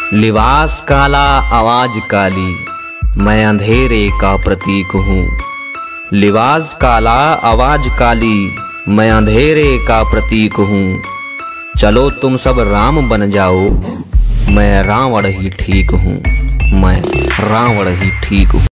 लिबास काला आवाज काली, मैं अंधेरे का प्रतीक हूँ। लिबास काला आवाज काली, मैं अंधेरे का प्रतीक हूँ। चलो तुम सब राम बन जाओ, मैं रावण ही ठीक हूँ। मैं रावण ही ठीक हूँ।